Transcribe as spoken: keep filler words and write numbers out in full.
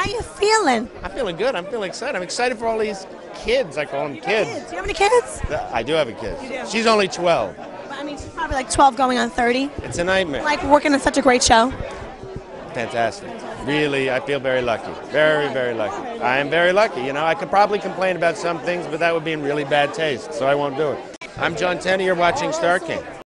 How you feeling? I'm feeling good. I'm feeling excited. I'm excited for all these kids. I call them kids. Kids. Do you have any kids? I do have a kid. You do? She's only twelve. I mean, she's probably like twelve going on thirty. It's a nightmare. Like working on such a great show. Fantastic. Really, I feel very lucky. Very, very lucky. I am very lucky. You know, I could probably complain about some things, but that would be in really bad taste, so I won't do it. I'm Jon Tenney. You're watching Star King.